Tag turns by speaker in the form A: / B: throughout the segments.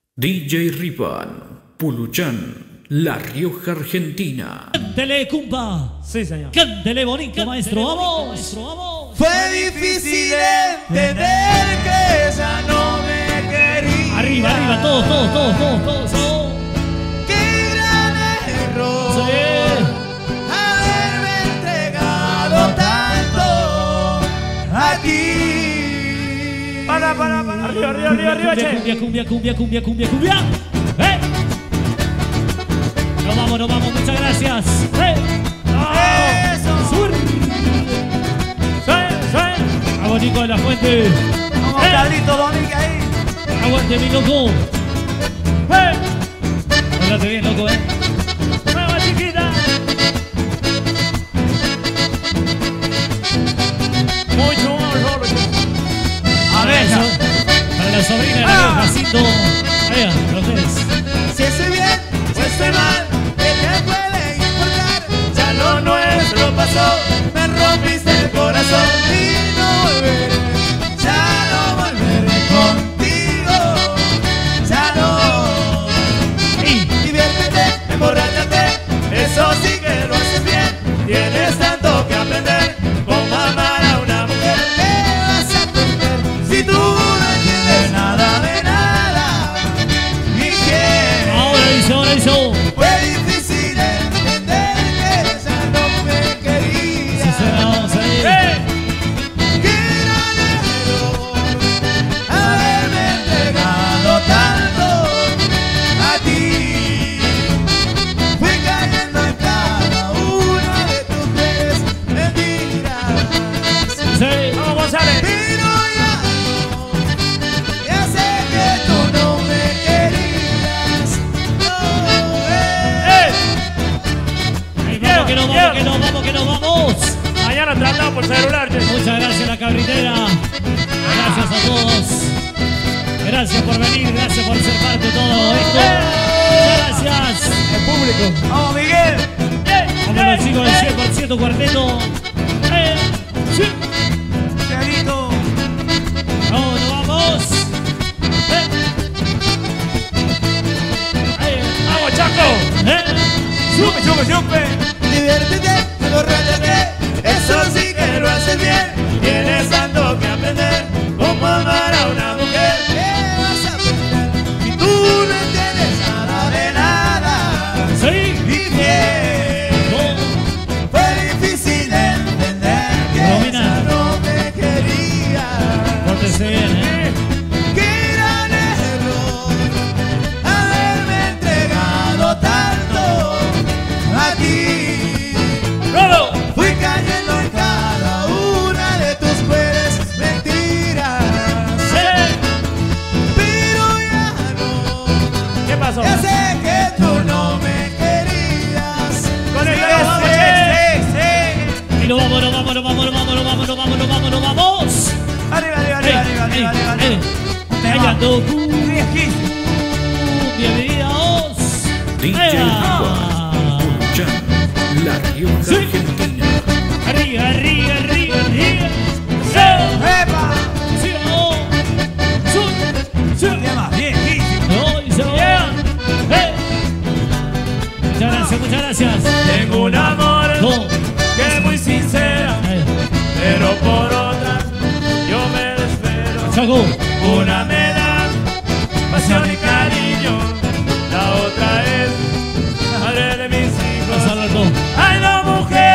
A: DJ Rivan, Puluchán, La Rioja, Argentina.
B: Cántele, cumpa.
C: Sí, señor.
B: Cántele bonito, maestro. Vamos. Vamos.
C: Fue difícil entender que ella no me quería.
B: Arriba, arriba, todos.
C: Qué gran error.
B: Sí.
C: Haberme entregado tanto a ti. Para. Arriba, che.
B: Cumbia. Nos vamos, muchas gracias.
C: Eso.
B: Sur. Abanico de la Fuente.
C: Vamos, Carlito Domínguez ahí.
B: Aguante, mi loco. Háblate bien, loco,
C: Nueva chiquita. Mucho amor.
B: A ver, para la sobrina de la Jacinto. Ahí, para ustedes.
C: Si estoy bien o estoy mal, ¿qué te puede importar? Ya lo nuestro pasó, me rompiste el corazón y no volveré, ya no volveré contigo, ya no. Diviértete, emborráchate, eso sí que lo haces bien. Tienes tanto que aprender, cómo amar a una mujer. ¿Qué vas a aprender si tú no entiendes nada de nada? ¿Y quién?
B: Ahora hizo.
C: Fue difícil entender que ella no me quería.
B: Sí, vamos ahí.
C: Qué gran error haberme entregado tanto a ti. Fui cayendo en cada una de tus tres mentiras.
B: Sí.
C: Vamos, González. Pero ya sé que tú no me querías. No,
B: Que nos vamos.
C: Mañana tratamos por celular.
B: Muchas gracias, la cabritera. Gracias a todos. Gracias por venir, gracias por ser parte de todo esto. Muchas gracias.
C: El público. Vamos, Miguel.
B: Vamos los chicos del 100% cuarteto. Sí.
C: Clarito.
B: Nos vamos.
C: Vamos, Chaco. Chupe. Diviértete, emborráchate, eso sí que lo haces bien. Tienes tanto que aprender, cómo amar a una mujer. ¿Qué vas a aprender si tú no entiendes nada de nada?
B: Sí.
C: Y bien, fue difícil entender que
B: Romina.
C: ella no me quería.
B: Pórtese bien,
C: Qué gran error haberme entregado tanto a ti. Fui cayendo en cada una de tus crueles mentiras. Pero ya no.
B: ¿Qué pasó?
C: Ya sé que tú no me querías. Con el
B: Y nos vamos.
C: Arriba.
B: Callando. Bienvenidos.
A: DJ Rivan, Puluchán, La Rioja,
B: Sí.
A: Argentina.
B: Arriba.
C: ¡Epa!
B: Sí, vamos. Sí.
C: Tema viejísimo.
B: Muchas gracias.
C: Tengo un amor
B: No.
C: que es muy sincera, pero por otra yo me desespero.
B: Chaco.
C: Una me da pasión y cariño, la otra es madre de mis hijos.
B: Pasa, Alberto.
C: Ay, no, mujer.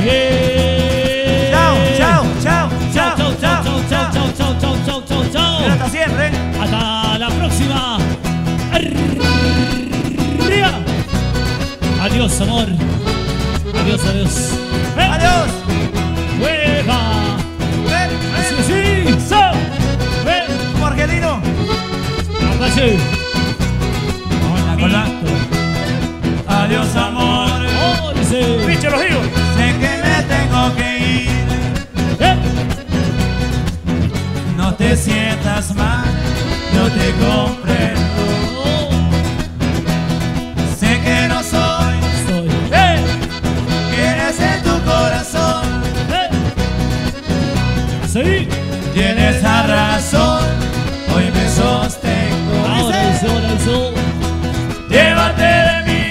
C: Chao, chao, chao, chao,
B: Chau, chau, chau, chau, chau, chau, chau, chau, chau, chau.
C: Hasta siempre.
B: Hasta la próxima. Arriba. Adiós, amor. Adiós, adiós.
C: Adiós.
B: ¡Hueva!
C: Ven,
B: Sí,
C: ven.
B: sí. So. Ven.
C: Como argelino.
B: Apache.
C: Hola. Adiós, amor.
B: Oh, dice.
C: Pinche los hijos. Sé que me tengo que ir. No te sientas mal. Yo te comprendo.
B: Oh,
C: Sé que no soy
B: estoy.
C: quien es en tu corazón.
B: Sí.
C: Tienes la razón. Hoy me sostengo.
B: Ahora dice, ahora dice.
C: Llévate de mí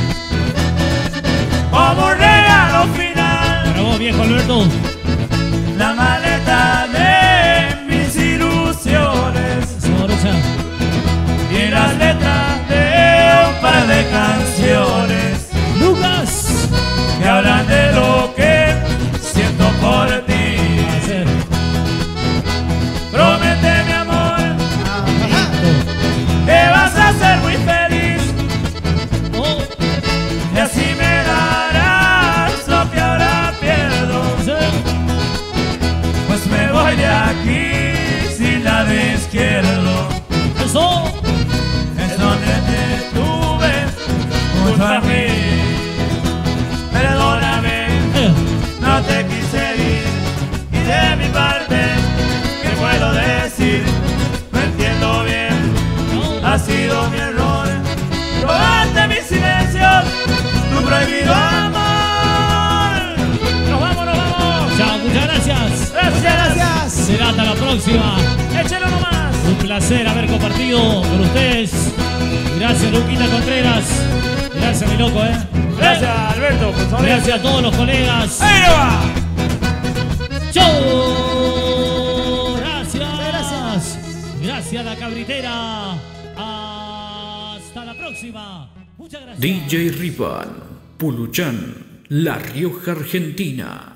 C: como un regalo final.
B: Para vos, viejo Alberto.
C: La maleta de mis ilusiones
B: Morocha.
C: y las letras de un par de canciones
B: Lucas.
C: que hablan de lo que siento por ti.
B: Hacer.
C: Promete, mi amor, que vas a ser muy feliz
B: Oh,
C: y así me darás lo que ahora pierdo.
B: sí.
C: Pues me voy de aquí sin lado izquierdo.
B: Eso.
C: Es donde te tuve junto a mí. Perdóname, no te quise ir. Y de mi parte, ¿qué puedo decir? No entiendo bien, ha sido mi error. Robarte mi silencio, tu prohibido amor. Nos vamos, nos vamos.
B: Chao, muchas gracias.
C: Gracias.
B: Será hasta la próxima.
C: Échelo nomás.
B: Un placer haber compartido con ustedes. Gracias, Luquita Contreras. Gracias, mi loco,
C: Gracias, Alberto, por favor.
B: Gracias a todos los colegas.
C: ¡Ahí va!
B: ¡Chau! Gracias. Gracias, La Cabritera. Hasta la próxima. Muchas gracias.
A: DJ Rivan, Puluchan, La Rioja, Argentina.